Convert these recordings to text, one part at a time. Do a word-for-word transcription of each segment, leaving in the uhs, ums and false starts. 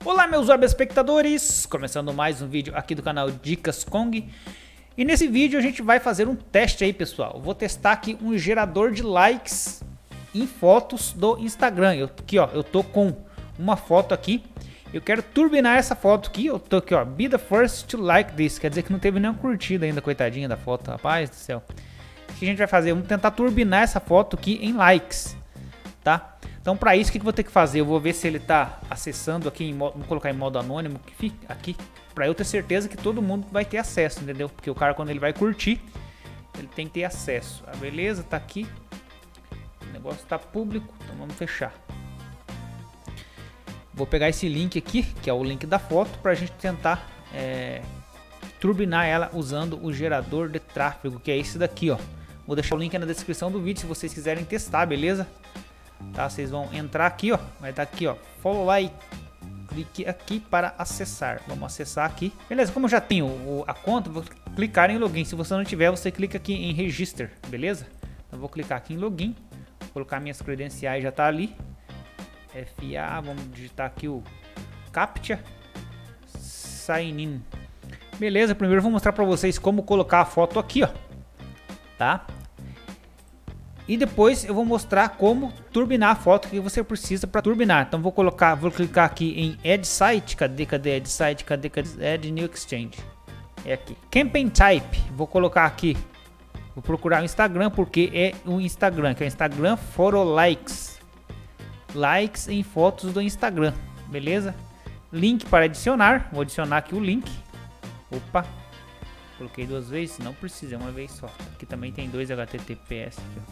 Olá meus web espectadores, começando mais um vídeo aqui do canal Dicas Kong. E nesse vídeo a gente vai fazer um teste aí, pessoal. Eu vou testar aqui um gerador de likes em fotos do Instagram. Eu, aqui ó, eu tô com uma foto aqui. Eu quero turbinar essa foto aqui. Eu tô aqui ó, be the first to like this. Quer dizer que não teve nenhuma curtida ainda, coitadinha da foto, rapaz do céu. O que a gente vai fazer? Vamos tentar turbinar essa foto aqui em likes, tá? Então para isso o que eu vou ter que fazer? Eu vou ver se ele está acessando aqui, em modo, vou colocar em modo anônimo aqui, para eu ter certeza que todo mundo vai ter acesso, entendeu? Porque o cara quando ele vai curtir, ele tem que ter acesso. Ah, beleza, tá aqui. O negócio está público, então vamos fechar. Vou pegar esse link aqui, que é o link da foto, para a gente tentar é, turbinar ela usando o gerador de tráfego, que é esse daqui, ó. Vou deixar o link na descrição do vídeo se vocês quiserem testar, beleza? Tá, vocês vão entrar aqui, ó, vai estar aqui, ó, follow like, clique aqui para acessar. Vamos acessar aqui, beleza? Como eu já tenho o, a conta, vou clicar em login. Se você não tiver, você clica aqui em register, beleza? Eu vou clicar aqui em login, vou colocar minhas credenciais, já tá ali. F A, vamos digitar aqui o captcha, sign in. Beleza, primeiro eu vou mostrar para vocês como colocar a foto aqui, ó, tá? E depois eu vou mostrar como turbinar a foto que você precisa para turbinar. Então vou colocar, vou clicar aqui em Add Site. Cadê, cadê Add Site? Cadê, cadê Add New Exchange? É aqui. Campaign Type. Vou colocar aqui. Vou procurar o Instagram porque é o Instagram, que é o Instagram Photo Likes. Likes em fotos do Instagram. Beleza? Link para adicionar. Vou adicionar aqui o link. Opa. Coloquei duas vezes, não precisa, é uma vez só. Aqui também tem dois H T T P S. Aqui,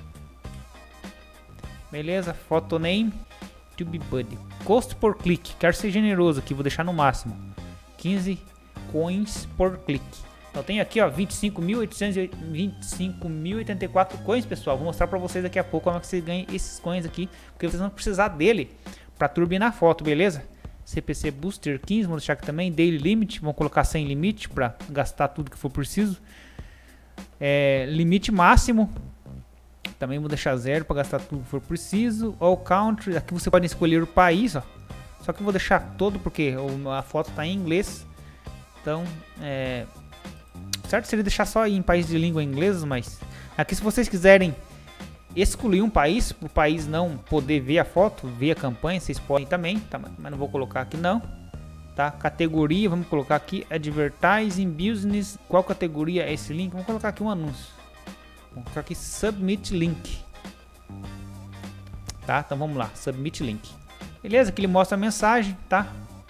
beleza, photo name, TubeBuddy. Custo por clique, quero ser generoso aqui, vou deixar no máximo. quinze coins por clique. Então tem aqui ó, vinte e cinco mil oitocentos e oitenta e quatro coins, pessoal. Vou mostrar para vocês daqui a pouco como é que você ganha esses coins aqui, porque vocês vão precisar dele para turbinar a foto, beleza? C P C Booster quinze, vamos deixar aqui também. Daily Limit, vamos colocar sem limite para gastar tudo que for preciso. É, limite máximo, também vou deixar zero para gastar tudo que for preciso. All Country, aqui você pode escolher o país, ó. Só que eu vou deixar todo porque a foto está em inglês. Então, é, certo seria deixar só em país de língua inglesa, mas aqui se vocês quiserem excluir um país, para o país não poder ver a foto, ver a campanha, vocês podem também, tá? Mas não vou colocar aqui não, tá? Categoria, vamos colocar aqui Advertising Business. Qual categoria é esse link? Vamos colocar aqui um anúncio. Vamos colocar aqui Submit Link, tá? Então vamos lá, Submit Link. Beleza? Aqui ele mostra a mensagem, tá?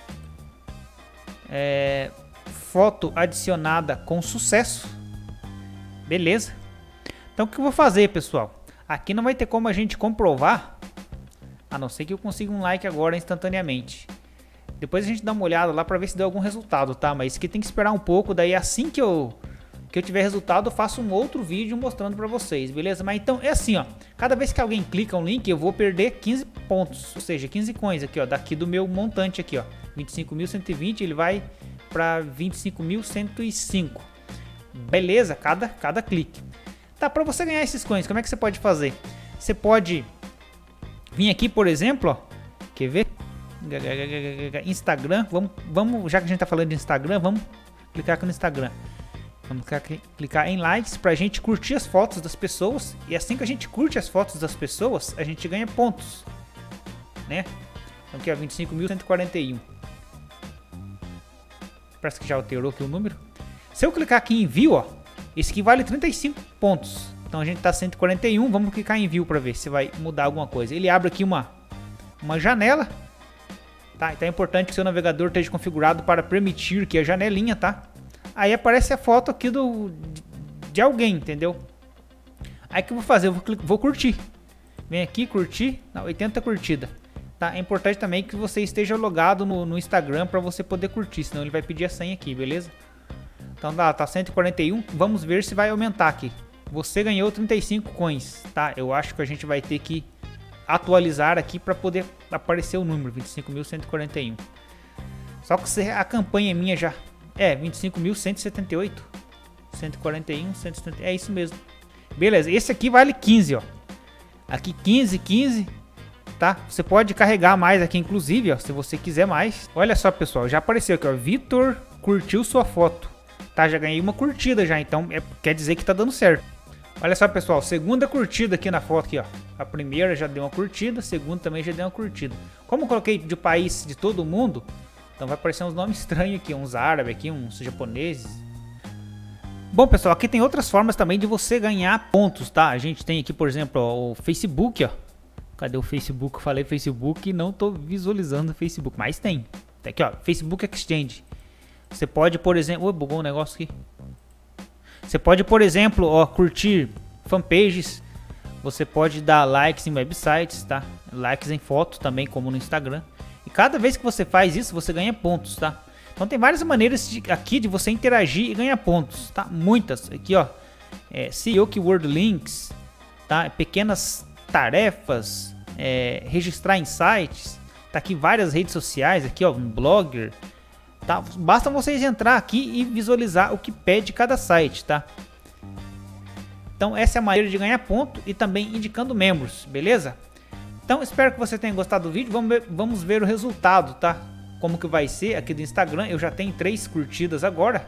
É, foto adicionada com sucesso. Beleza? Então o que eu vou fazer, pessoal? Aqui não vai ter como a gente comprovar, a não ser que eu consiga um like agora instantaneamente. Depois a gente dá uma olhada lá para ver se deu algum resultado, tá? Mas isso aqui tem que esperar um pouco, daí assim que eu, que eu tiver resultado eu faço um outro vídeo mostrando para vocês, beleza? Mas então é assim, ó, cada vez que alguém clica um link eu vou perder quinze pontos, ou seja, quinze coins aqui, ó, daqui do meu montante aqui, ó, vinte e cinco mil cento e vinte, ele vai para vinte e cinco mil cento e cinco, beleza? Cada, cada clique. Tá, para você ganhar esses coins, como é que você pode fazer? Você pode vir aqui, por exemplo, ó, quer ver? Instagram, vamos, vamos, já que a gente tá falando de Instagram, vamos clicar aqui no Instagram. Vamos clicar, clicar em likes pra gente curtir as fotos das pessoas. E assim que a gente curte as fotos das pessoas, a gente ganha pontos, né? Então aqui ó, vinte e cinco mil cento e quarenta e um. Parece que já alterou aqui o número. Se eu clicar aqui em view, ó, esse aqui vale trinta e cinco pontos. Então a gente tá cento e quarenta e um. Vamos clicar em view para ver se vai mudar alguma coisa. Ele abre aqui uma, uma janela. Tá? Então é importante que o seu navegador esteja configurado para permitir que a janelinha, tá? Aí aparece a foto aqui do, de, de alguém, entendeu? Aí o que eu vou fazer? Eu vou, vou curtir. Vem aqui, curtir. Não, oitenta curtida. Tá? É importante também que você esteja logado no, no Instagram para você poder curtir. Senão ele vai pedir a senha aqui, beleza? Então tá, tá cento e quarenta e um, vamos ver se vai aumentar aqui. Você ganhou trinta e cinco coins, tá? Eu acho que a gente vai ter que atualizar aqui para poder aparecer o número, vinte e cinco mil cento e quarenta e um. Só que a campanha minha já é vinte e cinco mil cento e setenta e oito. cento e quarenta e um, cento e setenta, é isso mesmo. Beleza, esse aqui vale quinze, ó. Aqui quinze, quinze. tá? Você pode carregar mais aqui, inclusive, ó, se você quiser mais. Olha só, pessoal, já apareceu aqui, ó, Vitor curtiu sua foto, tá? Já ganhei uma curtida já, então é, quer dizer que tá dando certo. Olha só, pessoal, segunda curtida aqui na foto aqui, ó. A primeira já deu uma curtida, a segunda também já deu uma curtida. Como eu coloquei de país de todo mundo, então vai aparecer uns nomes estranhos aqui, uns árabes aqui, uns japoneses. Bom, pessoal, aqui tem outras formas também de você ganhar pontos, tá? A gente tem aqui, por exemplo, ó, o Facebook, ó. Cadê o Facebook? Eu falei Facebook e não tô visualizando o Facebook, mas tem. Tá aqui, ó, Facebook Exchange. Você pode, por exemplo... Oi, bugou um negócio aqui. Você pode, por exemplo, ó, curtir fanpages. Você pode dar likes em websites, tá? Likes em fotos também, como no Instagram. E cada vez que você faz isso, você ganha pontos, tá? Então tem várias maneiras de, aqui de você interagir e ganhar pontos, tá? Muitas. Aqui, ó, é, S E O Keyword Links, tá? Pequenas tarefas, é, registrar em sites. Tá aqui várias redes sociais, aqui, ó, um Blogger. Tá? Basta vocês entrar aqui e visualizar o que pede cada site, tá? Então essa é a maneira de ganhar ponto e também indicando membros, beleza? Então espero que você tenha gostado do vídeo, vamos ver, vamos ver o resultado, tá? Como que vai ser aqui do Instagram, eu já tenho três curtidas agora,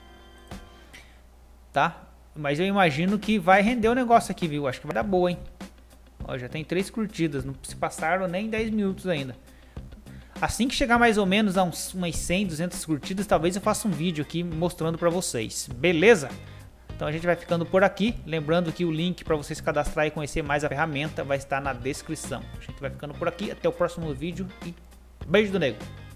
tá? Mas eu imagino que vai render o negócio aqui, viu? Acho que vai dar boa, hein? Ó, já tem três curtidas, não se passaram nem dez minutos ainda. Assim que chegar mais ou menos a uns, umas cem, duzentas curtidas, talvez eu faça um vídeo aqui mostrando para vocês, beleza? Então a gente vai ficando por aqui, lembrando que o link para vocês cadastrar e conhecer mais a ferramenta vai estar na descrição. A gente vai ficando por aqui, até o próximo vídeo e beijo do nego!